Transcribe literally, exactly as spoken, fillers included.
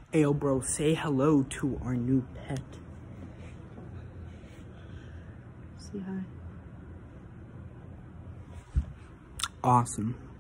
Ayo, bro, say hello to our new pet. Say hi. Awesome.